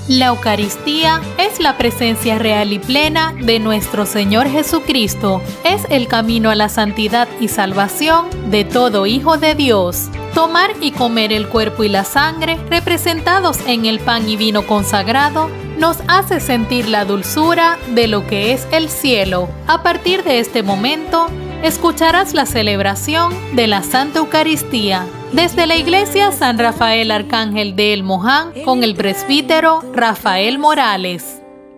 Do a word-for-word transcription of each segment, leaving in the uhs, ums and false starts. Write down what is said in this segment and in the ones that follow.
La Eucaristía es la presencia real y plena de nuestro Señor Jesucristo. Es el camino a la santidad y salvación de todo hijo de Dios. Tomar y comer el cuerpo y la sangre, representados en el pan y vino consagrado, nos hace sentir la dulzura de lo que es el cielo. A partir de este momento, escucharás la celebración de la Santa Eucaristía desde la Iglesia San Rafael Arcángel de El Moján con el presbítero Rafael Morales.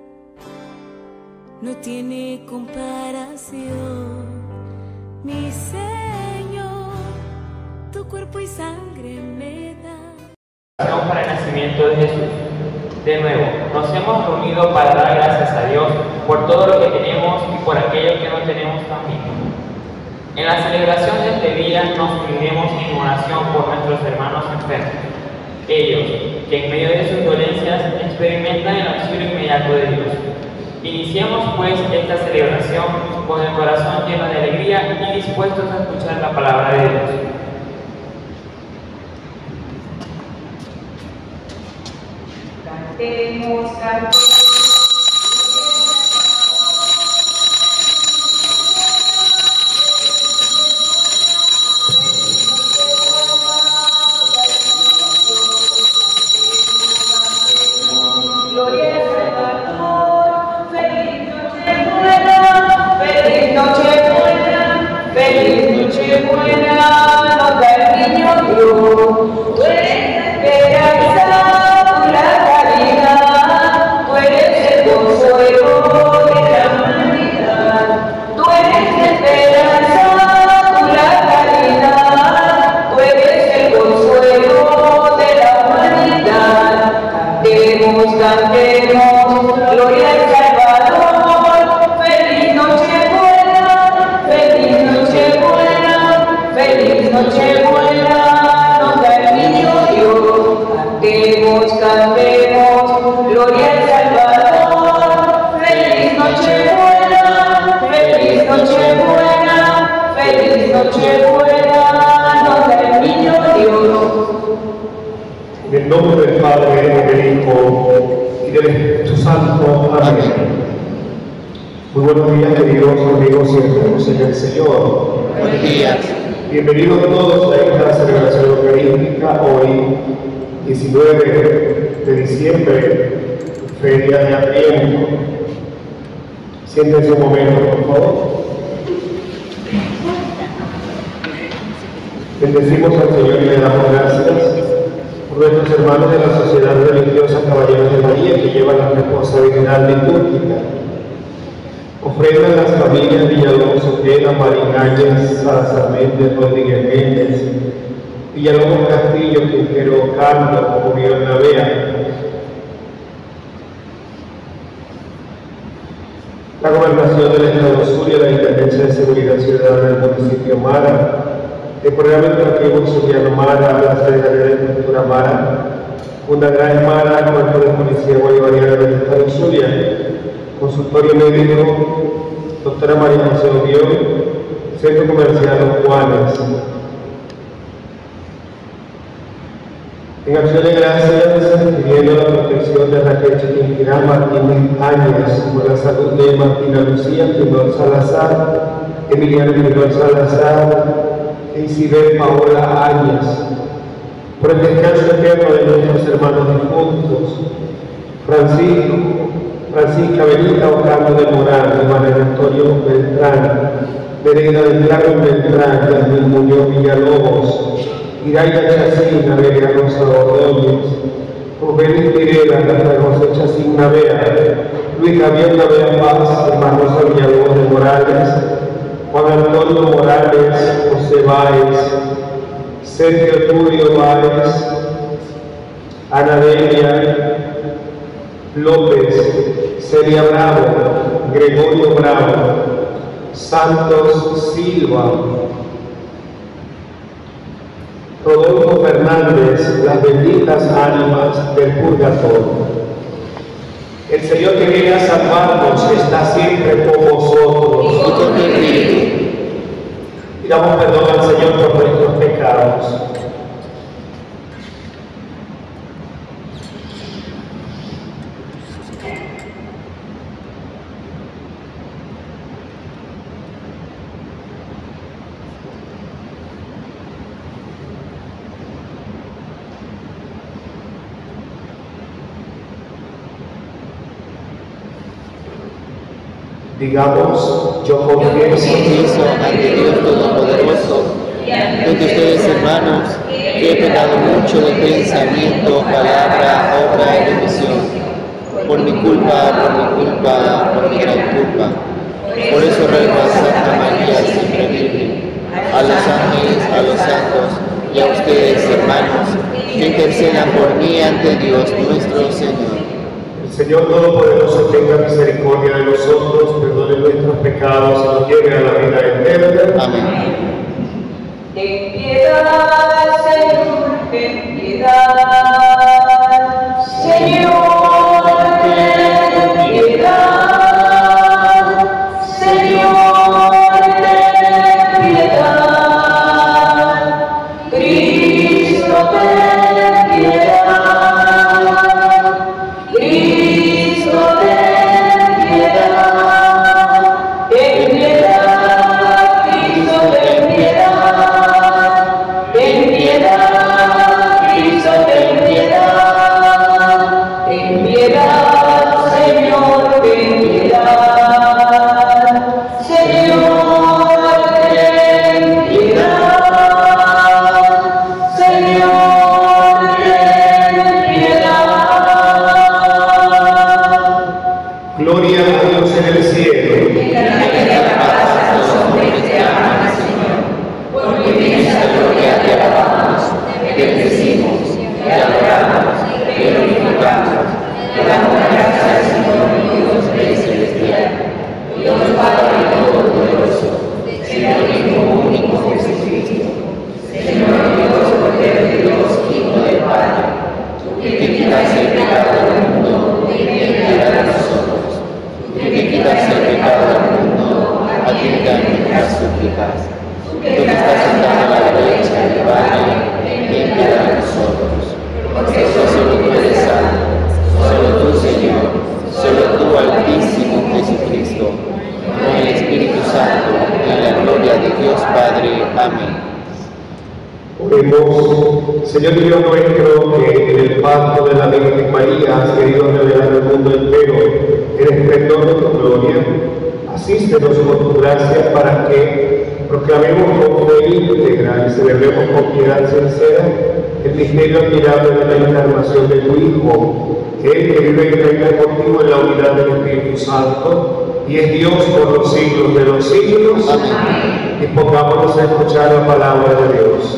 No tiene comparación, mi Señor, tu cuerpo y sangre me da. Para el nacimiento de Jesús. De nuevo, nos hemos reunido para dar gracias a Dios por todo lo que tenemos y por aquello que no tenemos también. En la celebración de este día nos uniremos en oración por nuestros hermanos enfermos, ellos que en medio de sus dolencias experimentan el auxilio inmediato de Dios. Iniciemos pues esta celebración con el corazón lleno de alegría y dispuestos a escuchar la palabra de Dios. Cantemos, cantemos. En el nombre del Padre, del Hijo y del Espíritu Santo. Amén. Muy buenos días, queridos amigos y hermanos en el Señor. Buenos días. Bienvenidos todos a esta celebración eucarística hoy, diecinueve de diciembre, feria de Adviento. Siéntense un momento, por favor. Bendecimos al Señor y le damos gracias por nuestros hermanos de la Sociedad Religiosa Caballeros de María que llevan la responsabilidad litúrgica. Ofrendan las familias Villalobos Ojeda, Marináñez, Salazar Méndez, Rodríguez Méndez, Villalobos Castillo, Quintero Carlos, Oriol Navea. La Gobernación del Estado Zulia, la Intendencia de Seguridad Ciudadana del municipio Mara, el Programa Educativo Zuliano Mara, la Secretaría de Cultura Mara, Fundagraes Mara, Cuerpo de Policía Bolivariana del Estado Zulia, Consultorio Médico, Doctora María José Oriol, Centro Comercial Los Juanes. En acción de gracias, pidiendo la protección de Raquel Chiquinquirá Martínez Áñez, por la salud de Martina Lucía Pinol Salazar, Emiliano Pinol Salazar, e Isabel Paola Áñez, por el descanso eterno de nuestros hermanos difuntos, Francisco, Francisca Benita Ocampo de Morán, Manuel Antonio Beltrán, Nereida del Carmen Beltrán, Yasmín Muñoz Villalobos, Iraida Chacín, Amelia Rosa Ordóñez, Rubén Pirela, Rafael José Chacín Navea, Luis Javier Navea Paz, hermanos Villalobos de Morales, Juan Antonio Morales, José Báez, Sergio Tulio Báez, Ana Delia López, Celia Bravo, Gregorio Bravo, Santos Silva, Rodolfo Fernández, las benditas ánimas del purgatorio. El Señor que viene a salvarnos está siempre con vosotros. Y con tu espíritu. Pidamos perdón al Señor por nuestros pecados. Digamos, yo confieso Confieso ante Dios Todopoderoso y ante ustedes, hermanos, que he pecado mucho de pensamiento, palabra, obra y omisión, por mi culpa, por mi culpa, por mi gran culpa. Por eso ruego a Santa María, siempre Virgen, a los ángeles, a los santos y a ustedes, hermanos, que intercedan por mí ante Dios nuestro Señor. el Señor Todopoderoso tenga misericordia de nosotros, perdone nuestros pecados y nos lleve a la vida eterna. Amén. Ten piedad, Señor, ten piedad. Señor, ten piedad. Señor, ten piedad. Cristo, ten piedad. Cristo, ten piedad. Ten piedad, Cristo, ten piedad. Ten piedad, Cristo, ten piedad. Ten piedad, Señor, ten piedad. Señor, ten piedad. Señor, ten piedad. Gloria a Dios en el cielo. Porque esa gloria te alabamos, te bendecimos, te adoramos, te glorificamos, te damos gracias, Señor, Dios Rey Celestial, Dios Padre Todopoderoso, Señor Hijo único Jesucristo, Señor Dios, Cordero de Dios, Hijo del Padre, que te quitas el pecado del mundo, ten piedad de nosotros, que te quitas el pecado del mundo, atienda nuestras súplicas. Tú que estás sentado a la derecha del Padre, ten piedad de nosotros, porque solo tú eres santo, solo tú, Señor, solo tú, Altísimo Jesucristo, con el Espíritu Santo, en la gloria de Dios Padre. Amén. Oremos, Señor Dios nuestro, que en el pacto de la Virgen María has querido revelar al mundo entero el esplendor de tu gloria. Asístenos por tu gracia para que proclamemos con fe íntegra y celebremos con piedad sincera el misterio admirable de la encarnación de tu Hijo, Él que vive y reina contigo en la unidad del Espíritu Santo y es Dios por los siglos de los siglos. Amén. Dispongámonos a escuchar la palabra de Dios.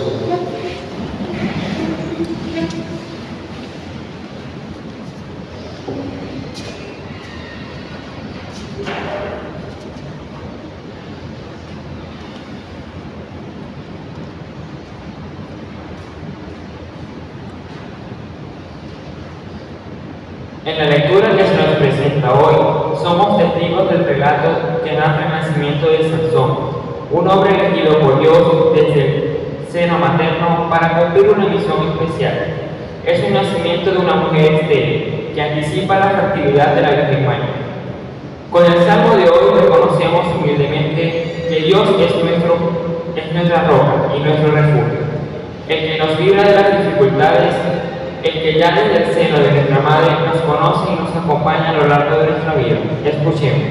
En la lectura que se nos presenta hoy, somos testigos del relato que narra el nacimiento de Sansón, un hombre elegido por Dios desde el seno materno para cumplir una misión especial. Es un nacimiento de una mujer estéril que anticipa la fertilidad de la Virgen María. Con el salmo de hoy reconocemos humildemente que Dios es, nuestro, es nuestra roca y nuestro refugio, el que nos libra de las dificultades, el que ya desde el seno de nuestra madre nos conoce y nos acompaña a lo largo de nuestra vida. Escuchemos.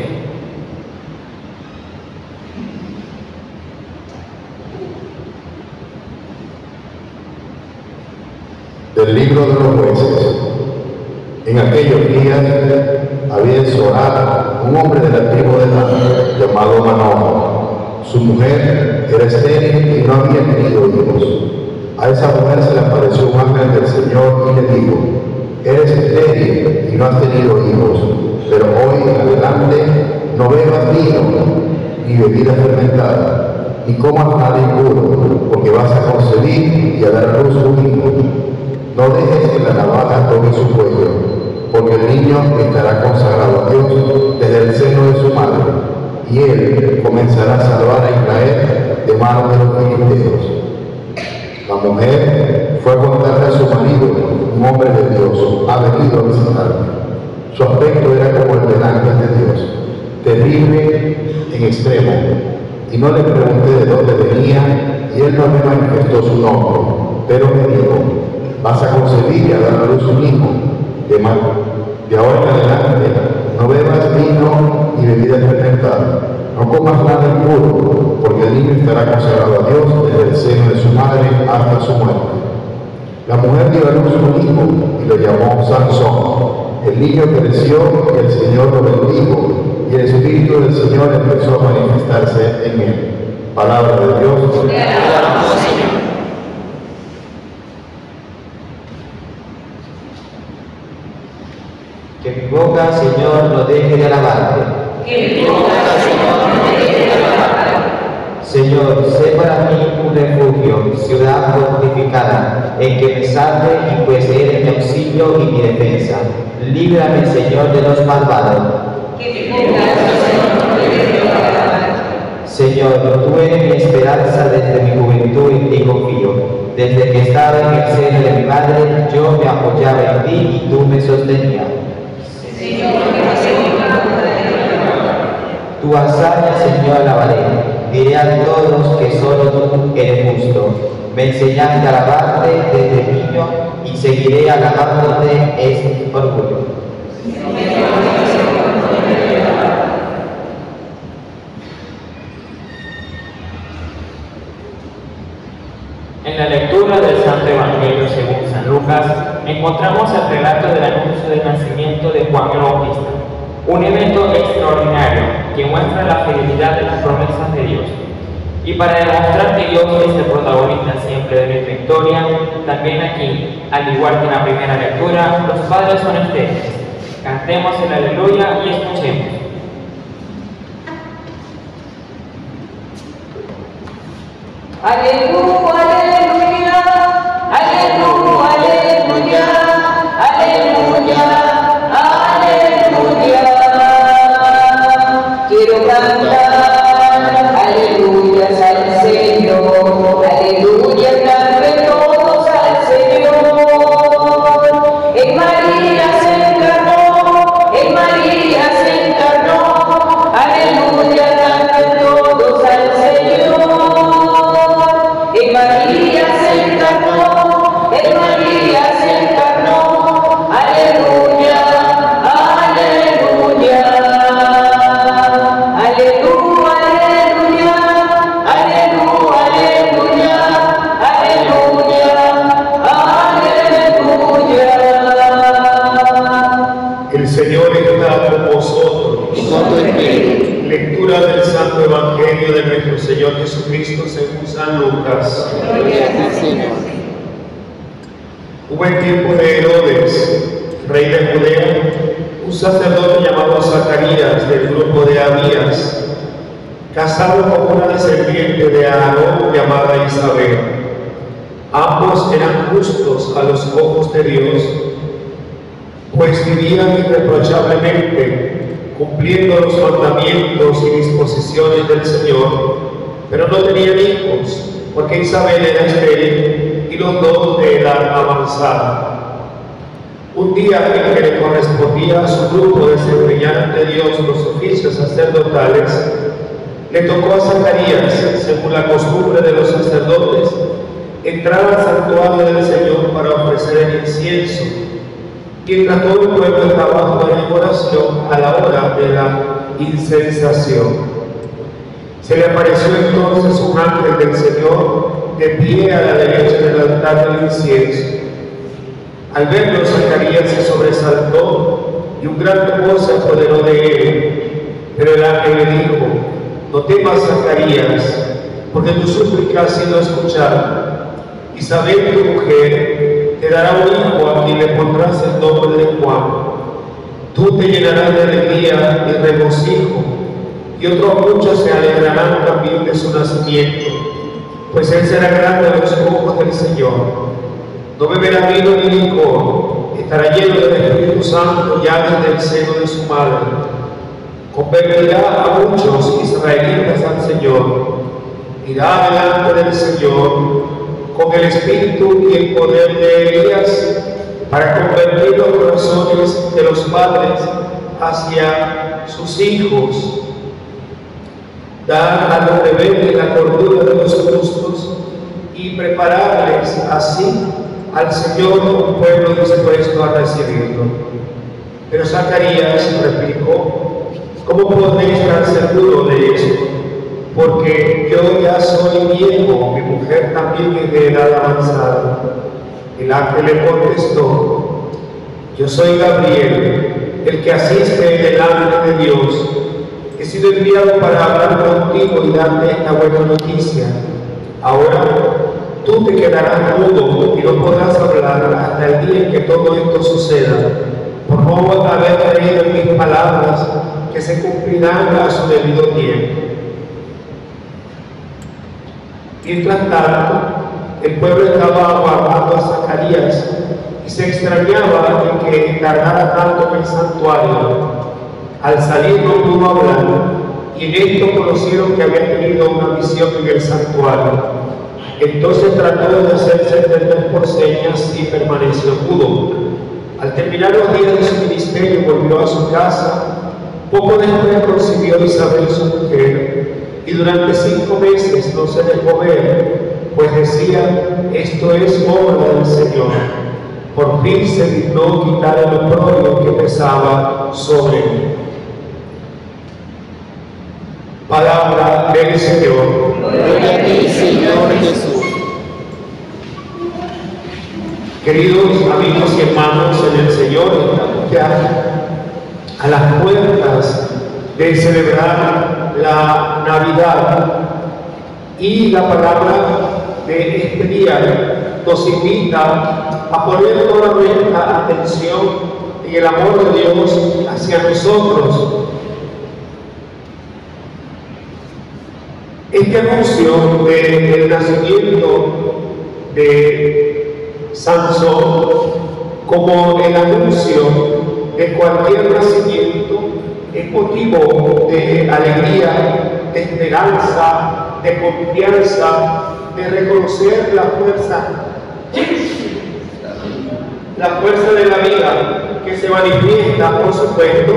Del libro de los jueces. En aquellos días había en Sorá un hombre de la tribu de Dan llamado Manoah. Su mujer era estéril y no había tenido hijos. A esa mujer se le apareció un ángel del Señor y le dijo: eres estéril y no has tenido hijos, pero hoy en adelante no bebas vino ni bebida fermentada, ni comas nada impuro, porque vas a concebir y a dar a luz un hijo. No dejes que la navaja toque su cuello, porque el niño estará consagrado a Dios desde el seno de su madre, y él comenzará a salvar a Israel de manos de los filisteos. La mujer fue a contarle a su marido: un hombre de Dios ha venido a visitarme. Su aspecto era como el del ángel de Dios, terrible en extremo, y no le pregunté de dónde venía, y él no me manifestó su nombre, pero me dijo: vas a concebir y a dar a luz un hijo. De, de ahora en adelante no bebas vino y bebida fermentada. No comas nada impuro, porque el niño estará consagrado a Dios desde el seno de su madre hasta su muerte. La mujer dio a luz un hijo y lo llamó Sansón. El niño creció y el Señor lo bendijo, y el Espíritu del Señor empezó a manifestarse en él. Palabra de Dios. Te alabamos, Señor. Que mi boca, Señor, no deje de alabarte. Que mi boca, Señor, no deje de alabarte. Señor, sé para mí un refugio, ciudad fortificada, en que me salve y pues eres mi auxilio y mi defensa. Líbrame, Señor, de los malvados. Que mi boca, Señor, no deje de alabarte. Señor, tú eres mi esperanza desde mi juventud y en ti confío. Desde que estaba en el seno de mi madre, yo me apoyaba en ti y tú me sostenías. Señor, que no se diga tu hazaña, Señor, alabaré. Diré a todos que solo tú eres justo. Me enseñaste a alabarte desde niño y seguiré alabándote, es orgullo. En la lectura del Santo Evangelio según San Lucas, encontramos el relato del anuncio del nacimiento de Juan el Bautista, un evento extraordinario que muestra la fidelidad de las promesas de Dios. Y para demostrar que Dios es el protagonista siempre de nuestra historia, también aquí, al igual que en la primera lectura, los padres son estériles. Cantemos el aleluya y escuchemos. Aleluya, aleluya, aleluya, aleluya, aleluya, aleluya. Quiero cantar aleluyas al Señor, aleluya, canten todos al Señor. En María se encarnó, en María se encarnó, aleluya, canten todos al Señor. En María se encarnó, en María se encarnó, aleluya, aleluya, aleluya, aleluya, aleluya, aleluya, aleluya. El Señor está con vosotros. Y con tu espíritu. Lectura del Santo Evangelio de nuestro Señor Jesucristo según San Lucas. Gloria a ti, Señor. Hubo en tiempo de Herodes, rey de Judea, un sacerdote llamado Zacarías del grupo de Abías, casado con una descendiente de Aarón llamada Isabel. Ambos eran justos a los ojos de Dios, pues vivían irreprochablemente, cumpliendo los mandamientos y disposiciones del Señor, pero no tenían hijos, porque Isabel era estéril y los dos de edad avanzada. Un día en que le correspondía a su grupo desempeñar ante Dios los oficios sacerdotales, le tocó a Zacarías, según la costumbre de los sacerdotes, entrar al santuario del Señor para ofrecer el incienso, mientras todo el pueblo estaba en oración a la hora de la incensación. Se le apareció entonces un ángel del Señor de pie a la derecha del altar del incienso. Al verlo, Zacarías se sobresaltó y un gran temor se apoderó de él. Pero el ángel le dijo: no temas, Zacarías, porque tu súplica ha sido escuchada. Isabel, tu mujer, te dará un hijo a quien le pondrás el nombre de Juan. Tú te llenarás de alegría y regocijo, y otros muchos se alegrarán también de su nacimiento, pues él será grande a los ojos del Señor. No beberá vino ni licor, estará lleno del Espíritu Santo ya desde el seno de su madre. Convertirá a muchos israelitas al Señor, irá delante del Señor con el espíritu y el poder de Elías, para convertir los corazones de los padres hacia sus hijos, dar a los rebeldes la cordura de los justos y prepararles así al Señor un pueblo dispuesto a recibirlo. Pero Zacarías replicó: ¿Cómo podréis estar seguros de eso? Porque yo ya soy viejo, mi mujer también es de edad avanzada. El ángel le contestó: yo soy Gabriel, el que asiste delante de Dios. He sido enviado para hablar contigo y darte esta buena noticia. Ahora tú te quedarás mudo y no podrás hablar hasta el día en que todo esto suceda, por no haber creído en mis palabras, que se cumplirán a su debido tiempo. Mientras tanto, el pueblo estaba aguardando a Zacarías y se extrañaba de que tardara tanto en el santuario. Al salir no pudo hablar, y en esto conocieron que había tenido una visión en el santuario. Entonces trató de hacerse entender por señas y permaneció mudo. Al terminar los días de su ministerio volvió a su casa. Poco después concibió Isabel su mujer, y durante cinco meses no se dejó ver, pues decía: esto es obra del Señor. Por fin se dignó quitar el oprobio que pesaba sobre mí. Palabra del Señor. Gloria a ti, Señor Jesús. Queridos amigos y hermanos en el Señor, estamos ya a las puertas de celebrar la Navidad, y la palabra de este día nos invita a poner toda nuestra atención en el amor de Dios hacia nosotros. Este anuncio del nacimiento de Sansón, como el anuncio de cualquier nacimiento, es motivo de alegría, de esperanza, de confianza, de reconocer la fuerza, la fuerza de la vida que se manifiesta, por supuesto,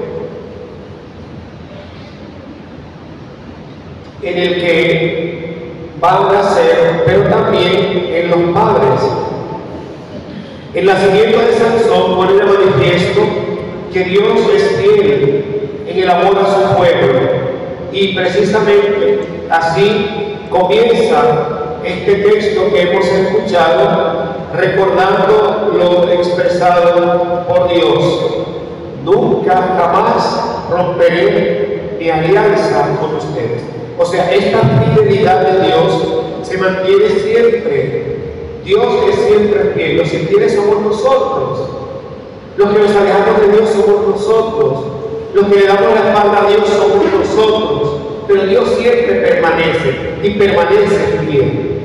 en el que van a nacer, pero también en los padres. El nacimiento de Sansón pone de manifiesto que Dios es fiel en el amor a su pueblo, y precisamente así comienza este texto que hemos escuchado, recordando lo expresado por Dios: nunca jamás romperé mi alianza con ustedes. O sea, esta fidelidad de Dios se mantiene siempre. Dios es siempre fiel. Los infieles somos nosotros. Los que nos alejamos de Dios somos nosotros. Los que le damos la espalda a Dios somos nosotros. Pero Dios siempre permanece y permanece fiel.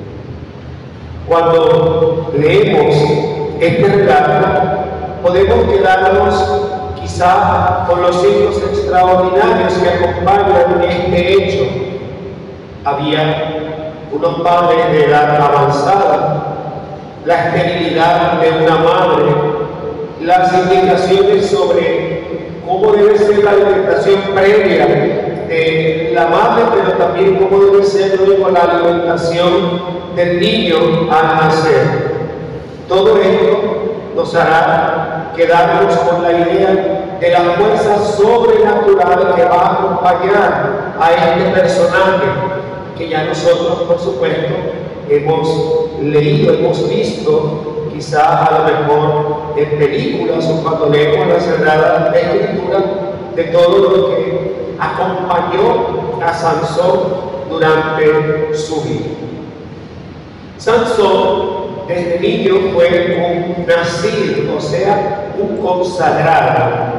Cuando leemos este relato, podemos quedarnos quizá con los signos extraordinarios que acompañan este hecho. Había unos padres de edad avanzada, la esterilidad de una madre, las indicaciones sobre cómo debe ser la alimentación previa de la madre, pero también cómo debe ser luego la alimentación del niño al nacer. Todo esto nos hará quedarnos con la idea de la fuerza sobrenatural que va a acompañar a este personaje, que ya nosotros, por supuesto, hemos leído, hemos visto, quizá a lo mejor en películas o cuando leemos la Sagrada Escritura, de todo lo que acompañó a Sansón durante su vida. Sansón desde niño fue un nacido, o sea, un consagrado.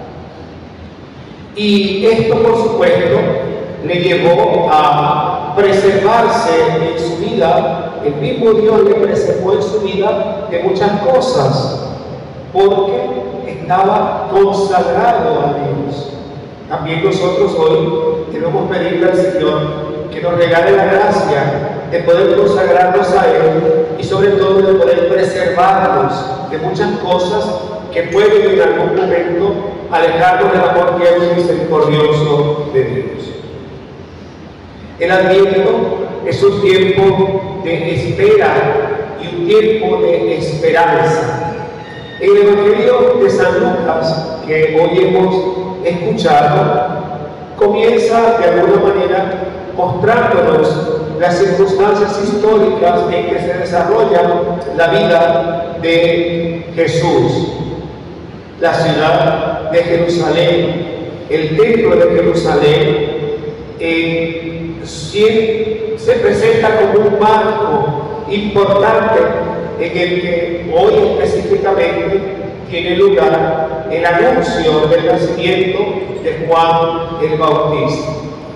Y esto, por supuesto, le llevó a preservarse en su vida. El mismo Dios le preservó en su vida de muchas cosas, porque estaba consagrado a Dios. También nosotros hoy debemos pedirle al Señor que nos regale la gracia de poder consagrarnos a Él, y sobre todo de poder preservarnos de muchas cosas que pueden en algún momento alejarnos del amor tierno y misericordioso de Dios. El Adviento es un tiempo de espera y un tiempo de esperanza. En el Evangelio de San Lucas lecturas que hoy hemos escuchado, comienza de alguna manera mostrándonos las circunstancias históricas en que se desarrolla la vida de Jesús. La ciudad de Jerusalén, el templo de Jerusalén, eh, se presenta como un marco importante en el que hoy específicamente tiene lugar el anuncio del nacimiento de Juan el Bautista.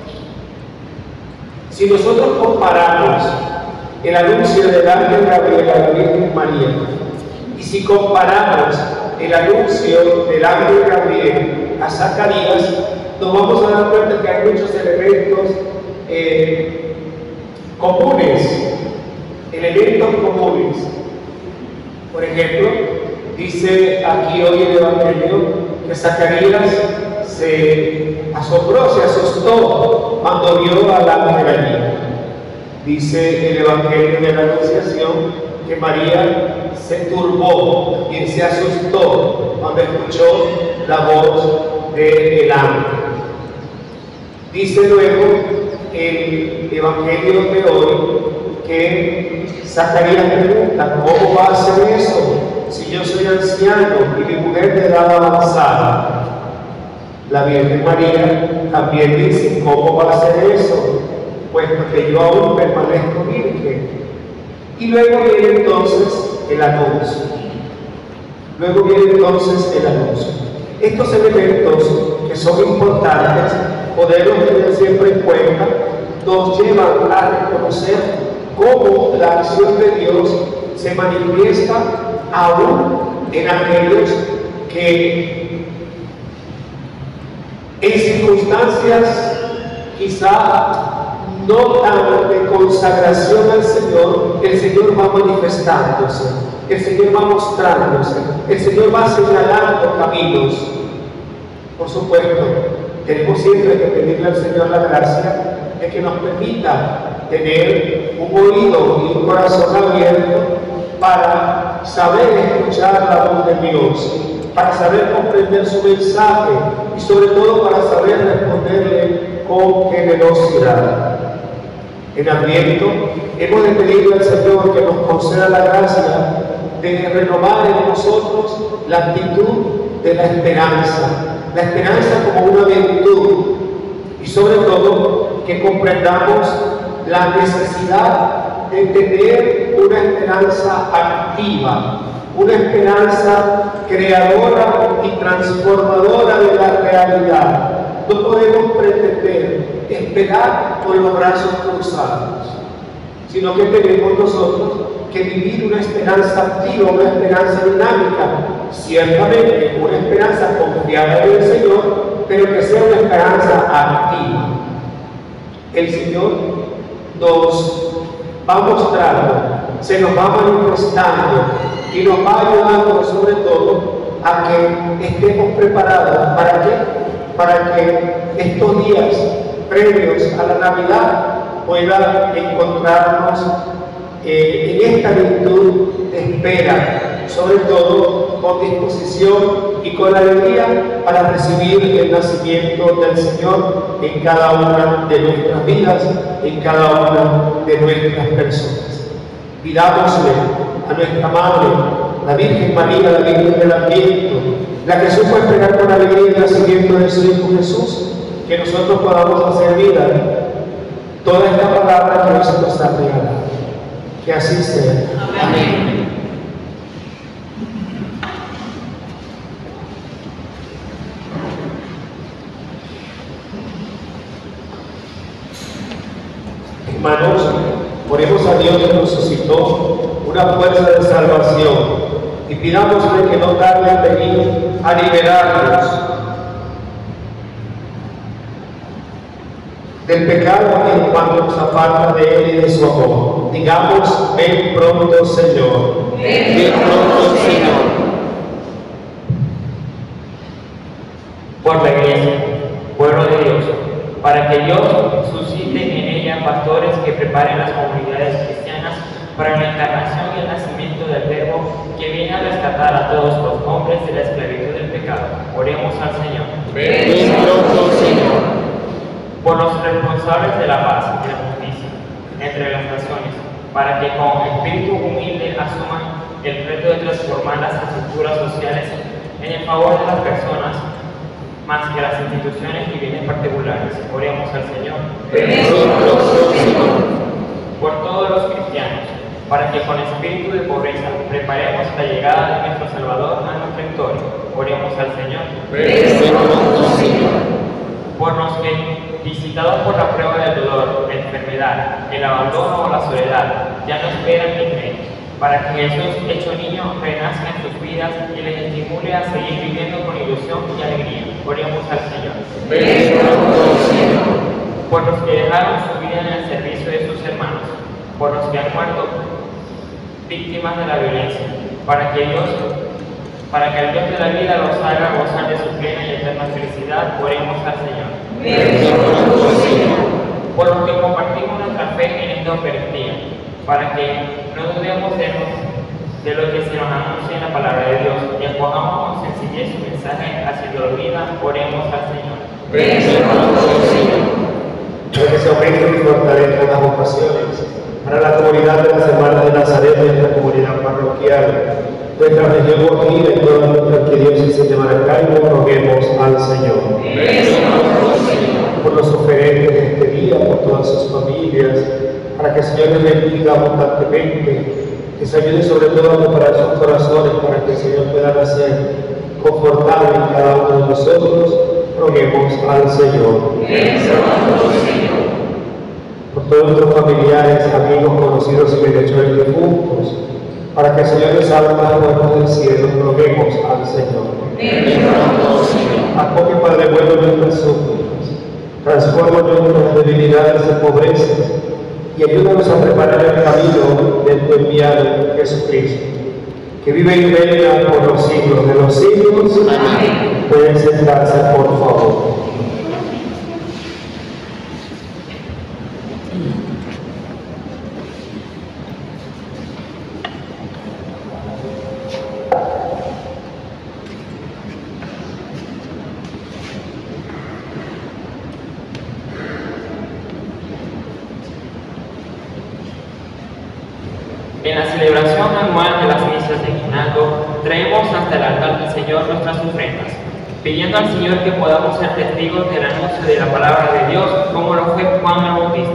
Si nosotros comparamos el anuncio del ángel Gabriel a la Virgen María, y si comparamos el anuncio del ángel Gabriel a Zacarías, nos vamos a dar cuenta que hay muchos elementos eh, comunes, elementos comunes. Por ejemplo, dice aquí hoy el Evangelio que Zacarías se asombró, se asustó cuando vio al ángel allí. Dice el Evangelio de la Anunciación que María se turbó y se asustó cuando escuchó la voz del ángel. Dice luego el Evangelio de hoy que Zacarías pregunta: ¿cómo va a ser eso si yo soy anciano y mi mujer de edad avanzada? La Virgen María también dice: ¿cómo va a ser eso? Puesto que yo aún permanezco virgen. Y luego viene entonces el anuncio. Luego viene entonces el anuncio. Estos elementos que son importantes, poderlos tener siempre en cuenta, nos llevan a reconocer cómo la acción de Dios se manifiesta aún en aquellos que en circunstancias quizá no tan de consagración al Señor, el Señor va manifestándose, el Señor va mostrándose, el Señor va señalando caminos. Por supuesto, tenemos siempre que pedirle al Señor la gracia de que nos permita tener un oído y un corazón abierto para saber escuchar la voz de Dios, para saber comprender su mensaje y sobre todo para saber responderle con generosidad. En Adviento hemos de pedirle al Señor que nos conceda la gracia de renovar en nosotros la actitud de la esperanza, la esperanza como una virtud, y sobre todo que comprendamos la necesidad de tener una esperanza activa, una esperanza creadora y transformadora de la realidad. No podemos pretender esperar con los brazos cruzados, sino que tenemos nosotros que vivir una esperanza activa, una esperanza dinámica, ciertamente una esperanza confiada en el Señor, pero que sea una esperanza activa. El Señor nos va mostrando, se nos va manifestando y nos va ayudando sobre todo a que estemos preparados. ¿Para qué? Para que estos días previos a la Navidad puedan encontrarnos eh, en esta virtud de espera, sobre todo con disposición y con alegría para recibir el nacimiento del Señor en cada una de nuestras vidas, en cada una de nuestras personas. Pidámosle a nuestra Madre, la Virgen María, la Virgen del Adviento, la que supo esperar con alegría el nacimiento de su Hijo Jesús, que nosotros podamos hacer vida toda esta palabra que hoy se nos ha regalado. Que así sea. Amén. Hermanos, oremos a Dios que nos suscitó una fuerza de salvación y pidámosle que no tarde en venir a liberarnos del pecado en cuanto nos aparta de Él y de su amor. Digamos: ven pronto, Señor. Ven, ven pronto, Señor. Por la Iglesia, pueblo de Dios, para que Dios suscite en ella pastores que preparen las comunidades cristianas para la encarnación y el nacimiento del Verbo, que viene a rescatar a todos los hombres de la esclavitud del pecado Ven pronto, Señor. Por los responsables de la paz y la justicia entre las naciones, para que con espíritu humilde asuman el reto de transformar las estructuras sociales en el favor de las personas, más que las instituciones y bienes particulares. Oremos al Señor. Ven pronto, Señor. Por todos los cristianos, para que con espíritu de pobreza preparemos la llegada de nuestro Salvador a nuestro entorno. Oremos al Señor. Ven pronto, Señor. Por los que, visitados por la prueba del dolor, la enfermedad, el abandono o la soledad, ya no esperan ni creen, para que Jesús, hecho niño, renazca en sus vidas y les estimule a seguir viviendo con ilusión y alegría. Oremos al Señor. Ven pronto, Señor. Por los que dejaron su vida en el servicio de sus hermanos, por los que han muerto víctimas de la violencia, para que Dios, para que el Dios de la vida los haga gozar de su plena y eterna felicidad. Oremos al Señor. Ven pronto, Señor. Por los que compartimos nuestra fe en esta Eucaristía, para que no dudemos de, nos, de lo que se nos anuncia en la palabra de Dios y acojamos con sencillez su mensaje haciendo vida. Oremos al Señor. Ven pronto, Señor. Para que se aumente y fortalezcan las vocaciones para la comunidad de las Hermanas de Nazaret, nuestra comunidad parroquial, nuestra región Guajira y toda nuestra arquidiócesis de Maracaibo, roguemos al Señor. Ven pronto, Señor. Por los oferentes de este día, por todas sus familias, para que el Señor les bendiga abundantemente, que se ayude sobre todo a preparar sus corazones para que el Señor pueda hacer confortable en cada uno de nosotros. Roguemos al Señor. Ven pronto, Señor. Por todos nuestros familiares, amigos, conocidos y bienhechores difuntos, para que el Señor les abra las puertas del cielo, roguemos al Señor. Ven pronto, Señor. Acoge, Padre bueno, nuestras súplicas, transforma nuestras debilidades en pobrezas y ayúdanos a preparar el camino de tu enviado Jesucristo, que vive y reina por los siglos de los siglos. Amén. Pueden sentarse, por favor. En la celebración anual de las misas de aguinaldo, traemos hasta el altar del Señor nuestras ofrendas, pidiendo al Señor que podamos ser testigos del anuncio de la palabra de Dios, como lo fue Juan el Bautista.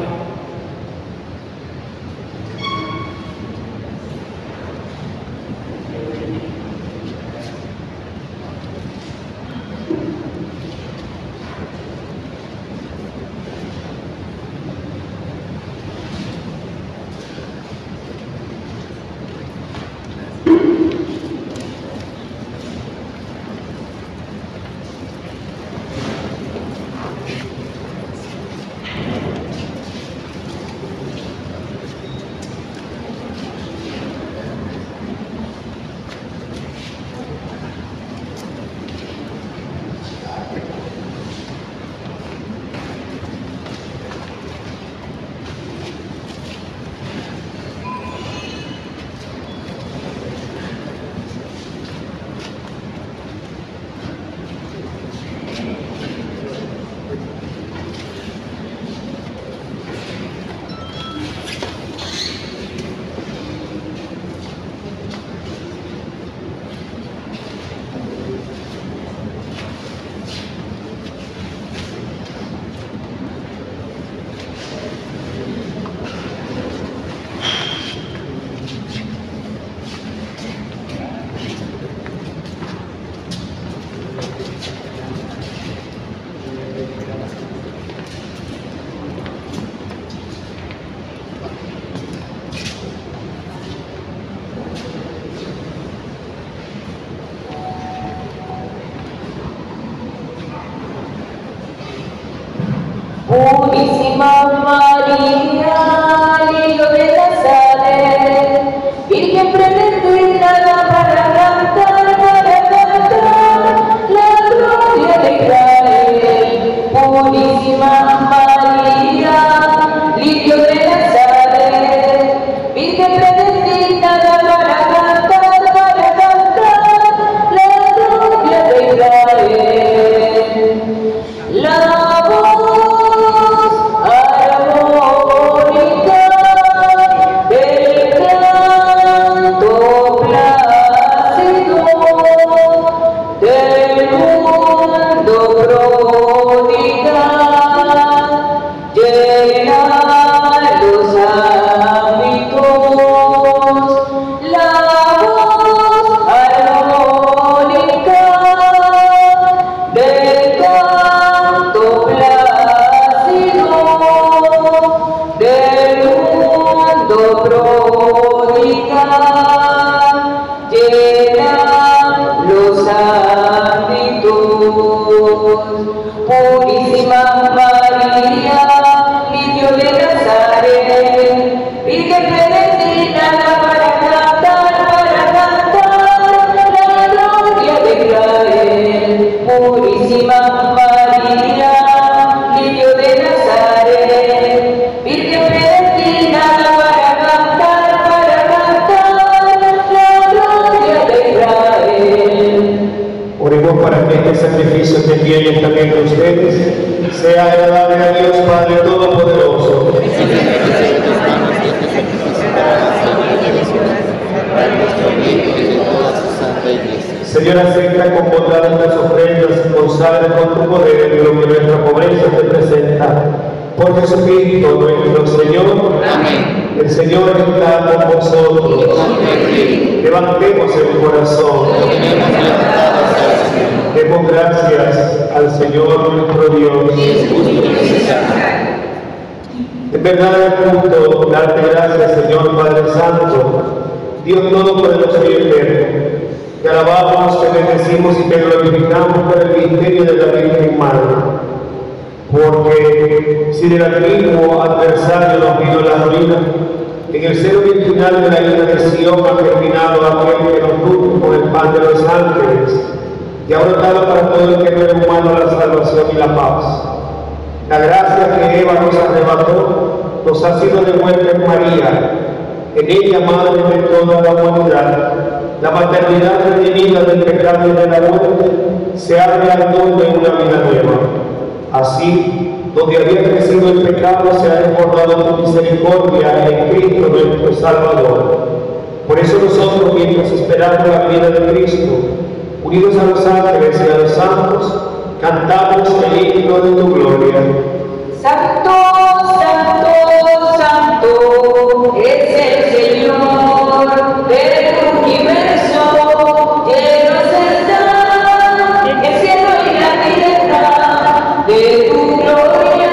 Purísima María, Lilo de Nazaret, Virgen predestinada para cantar, para cantar la gloria de Israel. Purísima María, Lilo de Nazaret, Virgen predestinada para cantar, para cantar la gloria de Israel. Purísima María, niño de Nazaret, Virgen predestinada para cantar, para cantar la gloria de Israel. Purísima María, niño de Nazaret, Virgen predestinada para cantar, para cantar la gloria de Israel. Oremos para que este sacrificio que tienen también de ustedes sea agradable a Dios Padre Todopoderoso. Señor, acepta con bondad estas ofrendas y consagra con tu poder lo que nuestra pobreza te presenta. Por Jesucristo nuestro Señor. Amén. El Señor está con vosotros. Levantemos el corazón. Demos gracias al Señor nuestro Dios. En verdad es justo darte gracias, Señor Padre Santo, Dios Todopoderoso y Eterno. Te alabamos, te bendecimos y te glorificamos por el misterio de la Virgen Madre. Porque si del antiguo adversario nos vino la ruina, en el seno virginal de la isla de Sion ha germinado aquel que nos nutre con el pan de los ángeles, y ha brotado para todo el que no es humano la salvación y la paz. La gracia que Eva nos arrebató nos ha sido devuelta en María, en ella madre de toda la humanidad. La maternidad redimida del pecado y de la muerte se abre al mundo en una vida nueva. Así, donde había crecido el pecado, se ha desbordado tu misericordia en Cristo nuestro Salvador. Por eso nosotros, mientras esperamos la venida de Cristo, unidos a los ángeles y a los santos, cantamos el himno de tu gloria. Santo, santo, santo es el Señor del universo, llenos están el cielo y la tierra de tu gloria.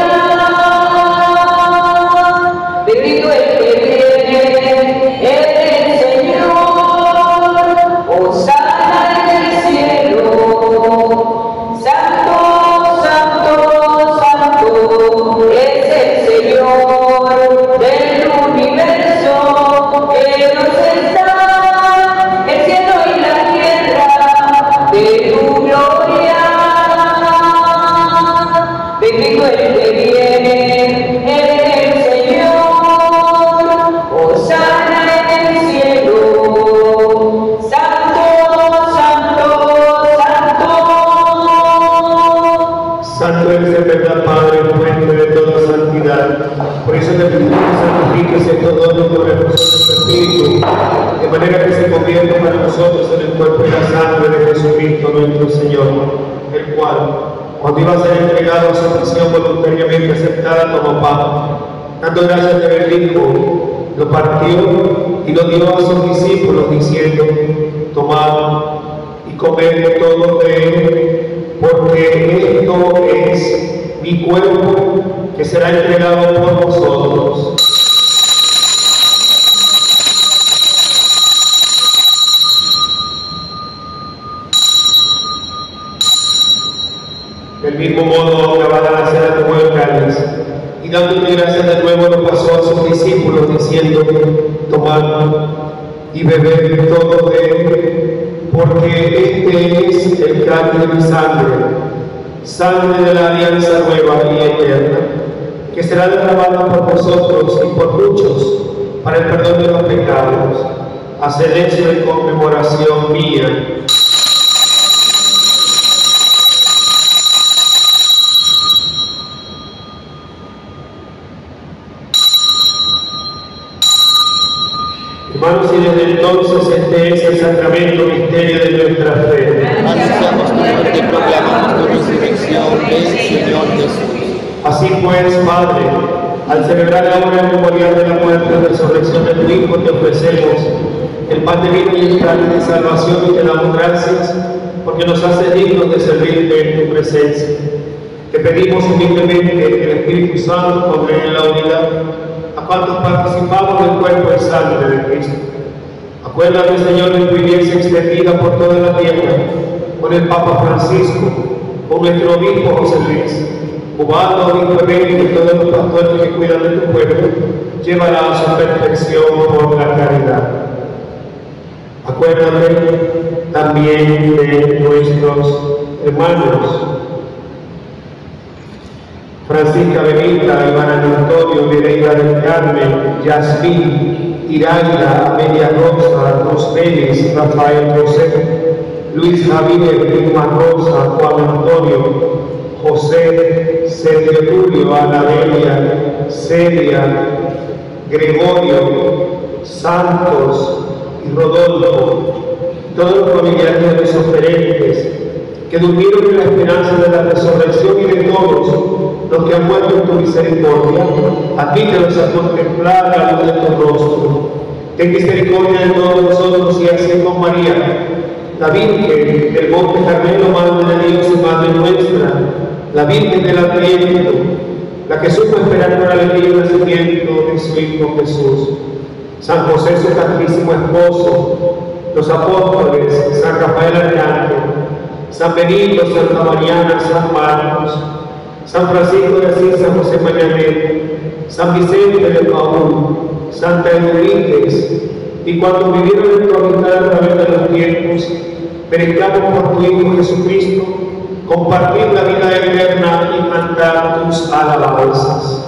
Bendito el que viene, es el Señor, hosana en el cielo. Santo, santo, santo es el Señor del universo, llenos están el cielo y la tierra de tu gloria. Bendito el que viene, es el Señor, hosana en el cielo. Santo, santo, santo. Santo eres en verdad, Padre, fuente de toda santidad. Por eso te pedimos que santifiques estos dones con el poder de tu Espíritu, de manera que se convierta para nosotros en el cuerpo y la sangre de Jesucristo nuestro Señor, el cual, cuando iba a ser entregado a su prisión voluntariamente aceptada, tomó pan. Dando gracias de bendijo, lo partió y lo dio a sus discípulos, diciendo: tomad y comed todos de él, porque esto es mi cuerpo que será entregado por vosotros. Del mismo modo, acabada la cena, tomó el cáliz y dándole gracias de nuevo lo pasó a sus discípulos, diciendo: tomad y bebed todo de él, porque este es el cáliz de mi sangre, sangre de la alianza nueva y eterna, que será derramada por vosotros y por muchos para el perdón de los pecados. Haced eso en conmemoración mía. Hermanos, y desde entonces este es el sacramento misterio de nuestra fe. Anunciamos tu muerte y proclamamos tu resurrección, ven Señor Jesús. Así pues, Padre, al celebrar ahora el memorial de la muerte y resurrección de tu Hijo, te ofrecemos el pan de vida y el cáliz de salvación y te damos gracias porque nos hace dignos de servirte en tu presencia. Te pedimos humildemente que el Espíritu Santo congregue en la unidad a cuantos participamos del cuerpo y sangre de Cristo. Acuérdate, Señor, de tu iglesia extendida por toda la tierra, con el Papa Francisco, con nuestro obispo José Luis, cubano, obispo emérito y todos los pastores que cuidan de tu pueblo, llévala a su perfección por la caridad. Acuérdate también de nuestros hermanos Francisca Benita, Iván Antonio, Mireia del Carmen, Yasmín, Iraida, Amelia Rosa, Rosmelis, Rafael José, Luis Javier, Irma Rosa, Juan Antonio, José, Sergio Tulio, Ana Delia, Celia, Gregorio, Santos y Rodolfo, todos los familiares de los oferentes que durmieron en la esperanza de la resurrección, y de todos los que han muerto en tu misericordia, admítelos a contemplar la luz de tu rostro. Ten misericordia de todos nosotros y así con María, la Virgen del Monte Carmelo, Madre de Dios y Madre nuestra, la Virgen del Adviento, la que supo esperar con alegría el nacimiento de su Hijo Jesús, San José, su castísimo esposo, los apóstoles, San Rafael Arcángel, San Benito, Santa Mariana, San Marcos, San Francisco de Asís, San José Mañanet, San Vicente de Paúl, Santa Eduviges, y cuando vivieron en tu habitar a través de los tiempos, merezcamos por tu Hijo Jesucristo compartir la vida eterna y cantar tus alabanzas.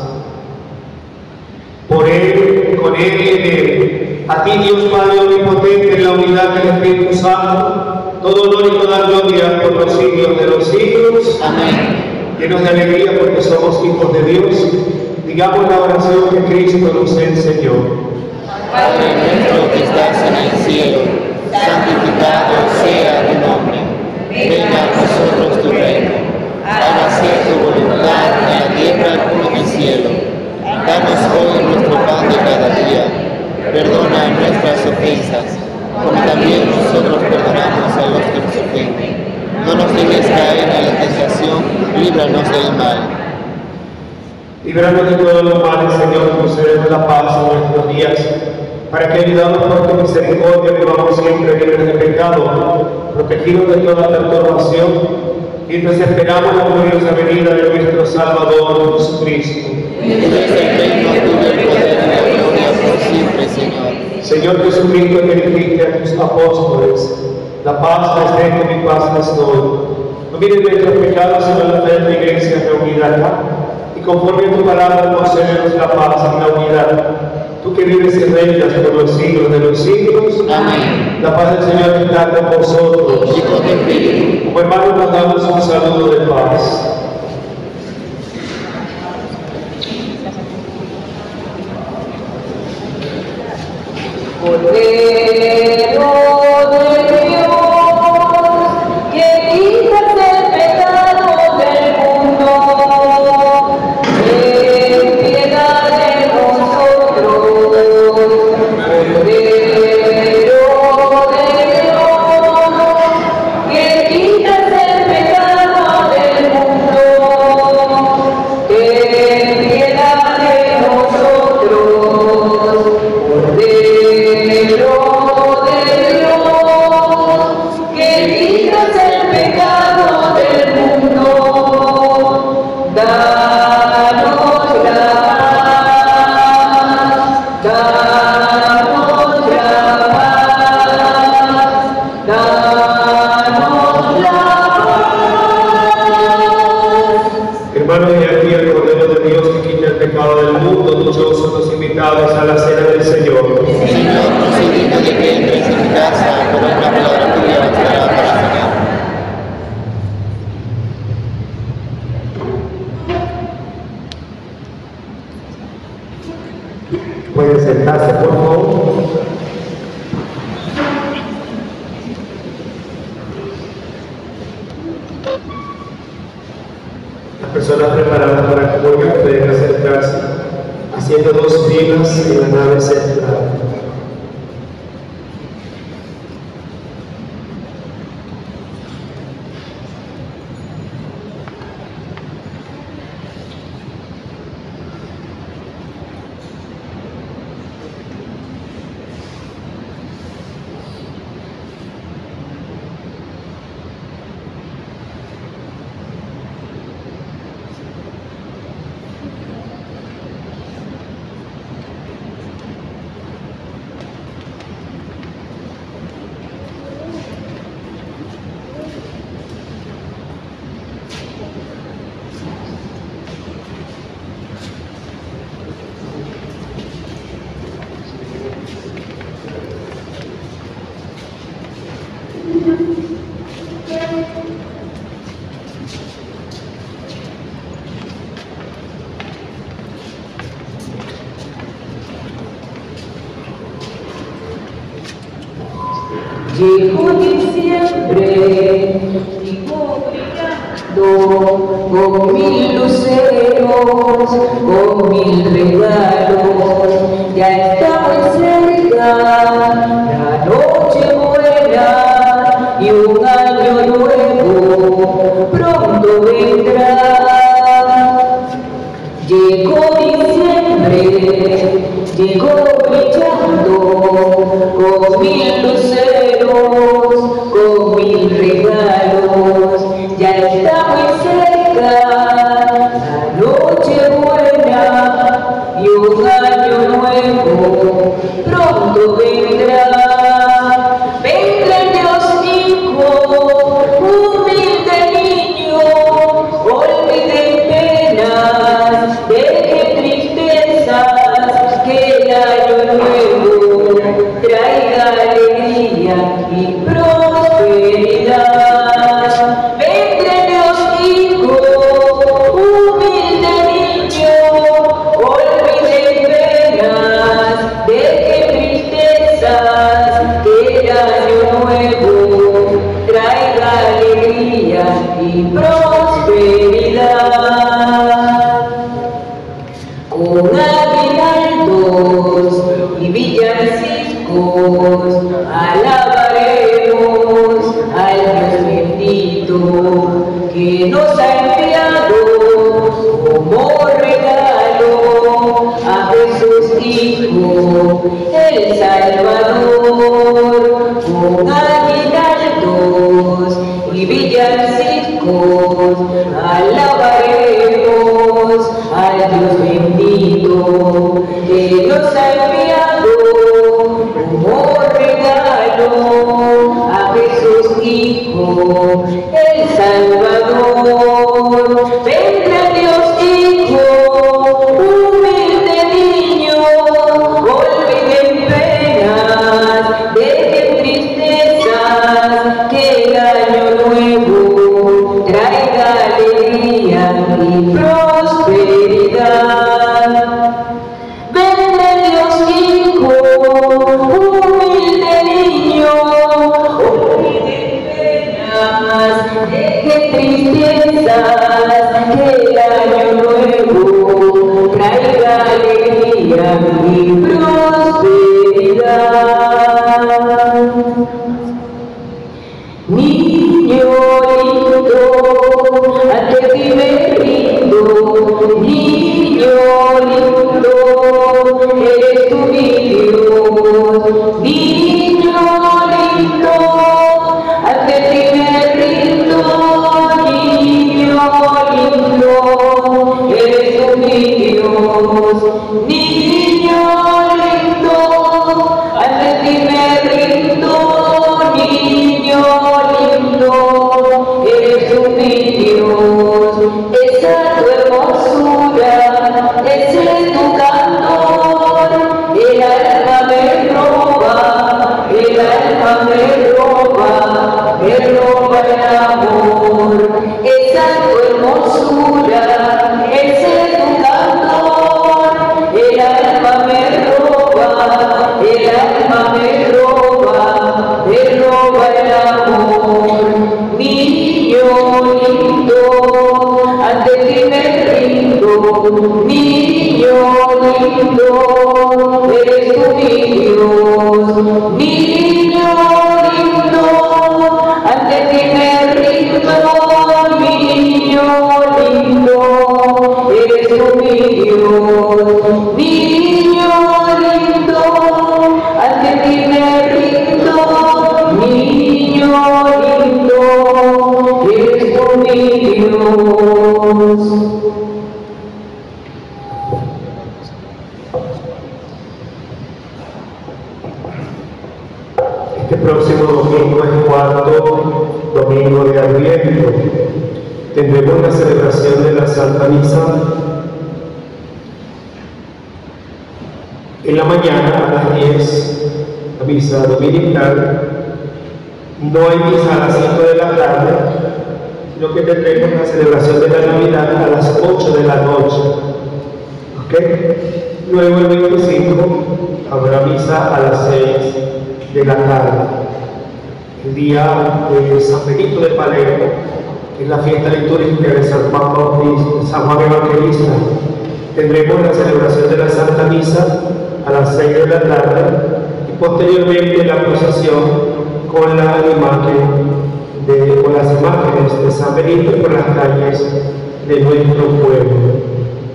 Por Él, con Él y en Él, a ti Dios Padre Omnipotente, en la unidad del Espíritu Santo, todo honor y toda gloria por los siglos de los siglos. Amén. Llenos de alegría porque somos hijos de Dios, digamos la oración que Cristo nos enseñó. Padre nuestro que estás en el cielo, santificado sea tu nombre. Venga a nosotros tu reino. Hágase tu voluntad en la tierra como en el cielo. Danos hoy nuestro pan de cada día. Perdona nuestras ofensas, como también nosotros perdonamos a los que nos ofenden. No nos dejes caer en la tentación, líbranos del mal. Líbranos de todos los males, Señor, concédenos la paz en nuestros días, para que, ayudados por tu misericordia, vivamos siempre libres de pecado, protegidos de toda perturbación, mientras esperamos la gloriosa venida de nuestro Salvador Jesucristo. Tuyo es el reino, tuyo el poder y la gloria por siempre, Señor. Señor Jesucristo, que dijiste a tus apóstoles, la paz les dejo, mi paz les doy. No miren nuestros pecados, sino la fe de la iglesia reunida acá, y conforme a tu palabra concédenos la paz y la unidad. Tú que vives y reinas por los siglos de los siglos. Amén. La paz del Señor está con vosotros. Y con tu espíritu. Como hermanos, nos damos un saludo de paz. Cordero de Dios, que quitas el pecado del mundo, ten piedad de nosotros. Cordero de Dios, que quitas el pecado del mundo, ten piedad de nosotros. Cordero Hermanos, y aquí el Cordero de Dios que quita el pecado del mundo, dichosos los invitados a la cena del Señor. Señor, no soy digno de que entres en mi casa, pero una palabra tuya bastará para sanar. Pueden sentarse, por favor. Las personas preparadas para comulgar pueden acercarse, haciendo dos filas en la nave central. Llegó diciembre, llegó brillando con mil luceros, con mil regalos. Ya está muy cerca la noche buena y un año nuevo pronto vendrá. Llegó diciembre, llegó brillando con mil luceros, con mil regalos. Ya está muy cerca la noche buena y un año nuevo pronto vendrá. Vendrá Dios Hijo, humilde niño, olviden penas, dejen tristezas, que el año nuevo traiga alegría y prosperidad. Vendrá Dios Hijo, humilde niño, olviden penas, dejen tristezas, que el año nuevo traiga alegría y prosperidad. Con aguinaldos y villancicos alabaremos al Dios bendito que nos ha enviado como regalo a Jesús Hijo, el Salvador. Con aguinaldos y villancicos alabaremos al Dios bendito que nos ha enviado como regalo a Jesús Hijo, el Salvador. Vendrá Dios Hijo, humilde niño, olviden penas, dejen tristezas, que el año nuevo traiga alegría y prosperidad. Vendrá Dios Hijo, humilde niño, olviden penas, dejen tristezas, que el año nuevo traiga alegría y prosperidad. Niño lindo, ante ti me rindo, niño lindo, eres tú mi Dios. Niño lindo, ante ti me rindo, niño lindo, eres tú mi Dios. Niño lindo, ante ti me rindo, niño lindo, eres tú mi Dios. Esa tu hermosura, ese tu candor, el alma me roba, el alma me roba, me roba el amor. Esa tu hermosura, ese tu candor, el alma me roba, el alma me roba, me roba el amor. Niño lindo, ante ti me rindo, niño lindo, eres tú mi Dios. Niño lindo, ante ti me rindo, niño lindo, eres tú mi Dios. Niño lindo, ante ti me rindo, niño lindo, eres tú mi Dios. Este próximo domingo es cuarto domingo de Adviento. Tendremos la celebración de la Santa Misa. En la mañana a las diez, la misa dominical. No hay misa a las cinco de la tarde, sino que tendremos la celebración de la Navidad a las ocho de la noche. ¿Ok? Luego el veinticinco habrá misa a las seis de la tarde. el día de San Benito de Palermo, que es la fiesta litúrgica de San Juan Bautista, San Juan Evangelista. Tendremos la celebración de la Santa Misa a las seis de la tarde y posteriormente la procesión con, la imagen de, con las imágenes de San Benito por las calles de nuestro pueblo.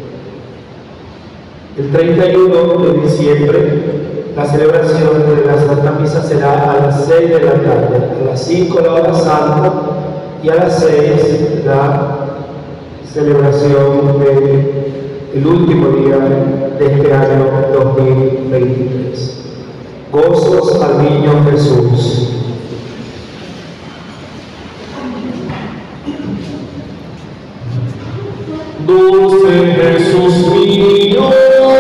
El treinta y uno de diciembre, la celebración de la Santa Misa será a las seis de la tarde, a las cinco la hora santa y a las seis la celebración del último día de este año dos mil veintitrés. Gozos al niño Jesús. Dulce Jesús mío,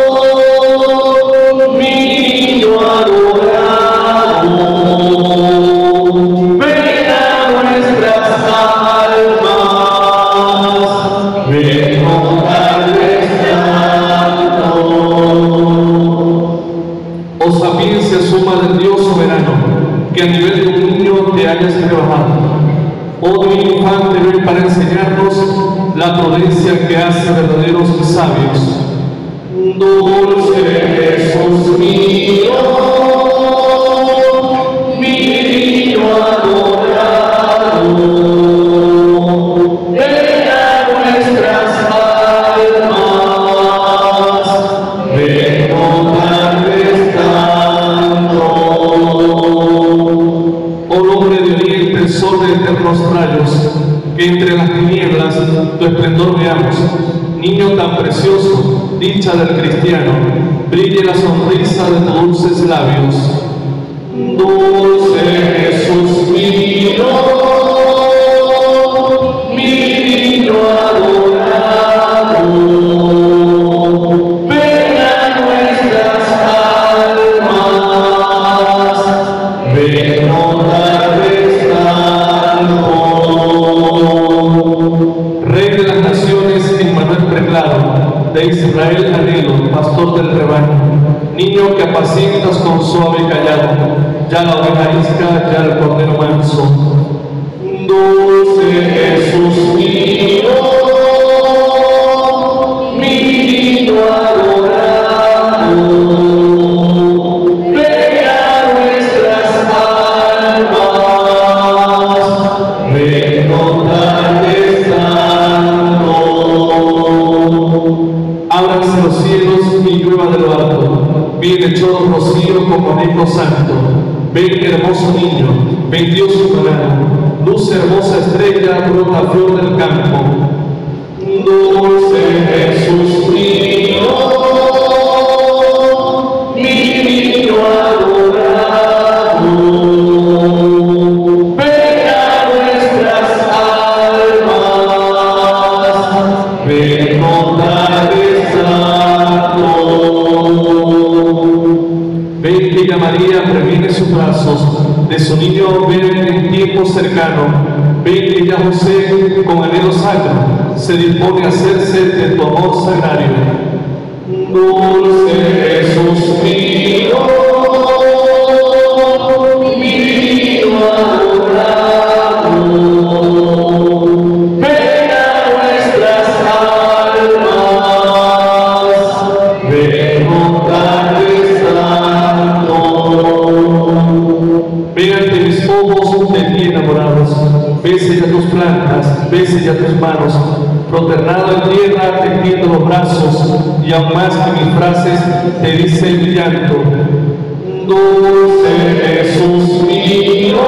mi niño adorado, ven a nuestras almas, ven a nuestro canto. Oh sapiencia suma del Dios soberano, que a nivel de un niño te hayas rebajado. Oh divino infante, ven para enseñarnos la prudencia que hace verdaderos sabios. Dulce Jesús mío, mi niño adorado, ven a nuestras almas, ven a tanto. Oh hombre de oriente, sol de eternos rayos, que entre las tinieblas tu esplendor veamos. Niño tan precioso, dicha del cristiano, brille la sonrisa de tus dulces labios. Dulce Jesús mío, mi niño adorado, ven a nuestras almas, ven a Rey de las naciones, Emmanuel Preclaro, de Israel anhelo, pastor del rebaño, niño que apacientas con suave callado, ya la oveja isca, ya el cordero manso. Dulce Jesús mío, mi niño adorado, ven a nuestras almas, ven ábranse los cielos y llueva de lo alto, viene chorro rocío como conejo santo. Ven hermoso niño, ven Dios soberano, luz hermosa estrella, brota flor del campo. Dulce Jesús mío, mi niño adorado, ven a nuestras almas, ven Ven que ella María previene sus brazos, de su niño ven en tiempo cercano. Ven que ella José, con anhelo sacro, se dispone a hacerse de tu amor sagrario. Dulce Jesús mío, mi niño adorado, ven a nuestras almas, ven Ven ante mis ojos de ti enamorados, bese ya tus plantas, bese ya tus manos, proternado en tierra te tiendo los brazos, y aún más que mis frases te dice mi llanto. Dulce Jesús mío,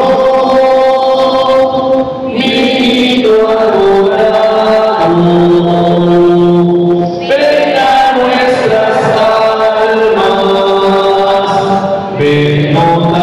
mi niño adorado, ven a nuestras almas, ven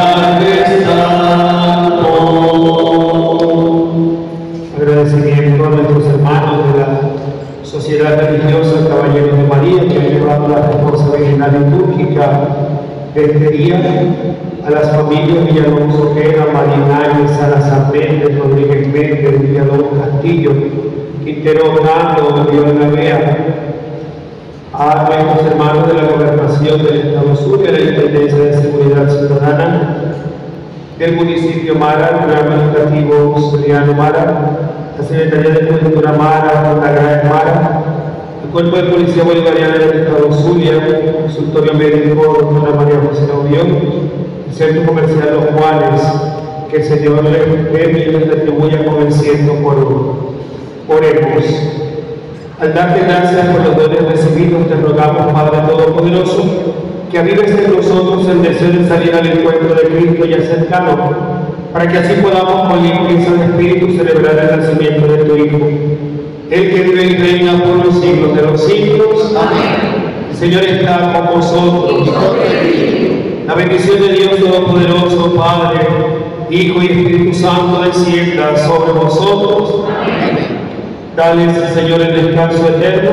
agradecimiento a nuestros hermanos de la Sociedad Religiosa Caballeros de María que han llevado la responsabilidad litúrgica de este día, a las familias Villalobos Ojeda, Marinares, Salazar Méndez, Rodríguez Méndez, Villalobos Castillo, Quintero Orlando, Viola Bea, a nuestros hermanos de la Gobernación del Estado Sur y a la Intendencia de Seguridad Ciudadana, del municipio Mara, el Tribunal Administrativo Soriano Mara, la Secretaría de Cultura Mara, la Gran Mara, el Cuerpo de Policía Bolivariana del Estado Zulia, el Consultorio Médico doctora María José Audión, el Centro Comercial Los Juanes, que el Señor les premie y les retribuya con el ciento por uno. Oremos. Al darte gracias por los dones recibidos, te rogamos, Padre Todopoderoso, que avives en nosotros el deseo de salir al encuentro de Cristo y acercarnos, para que así podamos con limpieza de espíritu celebrar el nacimiento de tu Hijo, el que vive y reina por los siglos de los siglos. Amén. El Señor está con vosotros. La bendición de Dios Todopoderoso, Padre, Hijo y Espíritu Santo, descienda sobre vosotros. Amén. Dale, Señor, el descanso eterno.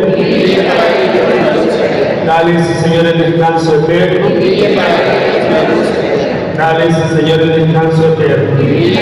Dale, Señor, el descanso eterno. Dale, Señor, el descanso eterno.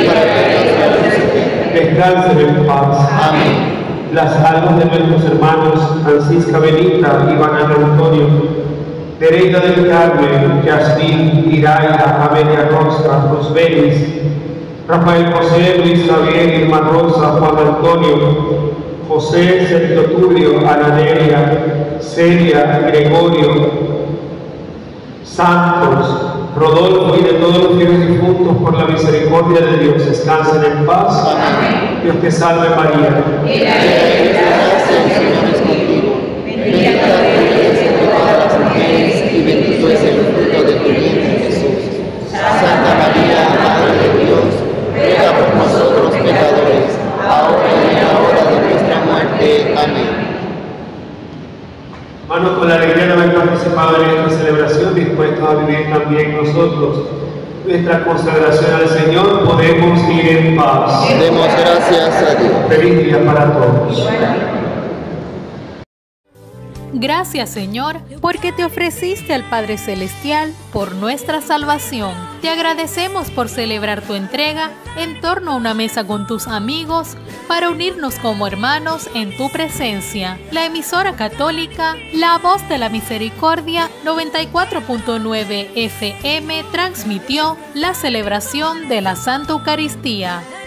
Descansen en paz. Amén. Las almas de nuestros hermanos Francisca Benita, Iván Antonio, Nereida del Carmen, Yasmín, Iraida, Amelia Rosa, Rosbelis, Rafael José, Luis Javier, Irma Rosa, Juan Antonio, José, Sergio Tulio, Ananelia, Celia, Gregorio, Santos, Rodolfo y de todos los fieles difuntos, por la misericordia de Dios, descansen en paz. Amén. Dios te salve María. Bendita eres entre todas las mujeres y bendito es el fruto de tu vientre, Jesús. Santa María, Madre de Dios, ruega por nosotros pecadores, ahora y en la hora de nuestra muerte. Amén. Hermanos, con la alegría de haber participado en esta celebración, dispuestos a vivir también nosotros nuestra consagración al Señor, podemos ir en paz. Demos gracias a Dios. Feliz día para todos. Gracias, Señor, porque te ofreciste al Padre Celestial por nuestra salvación. Te agradecemos por celebrar tu entrega en torno a una mesa con tus amigos para unirnos como hermanos en tu presencia. La emisora católica La Voz de la Misericordia noventa y cuatro punto nueve F M transmitió la celebración de la Santa Eucaristía.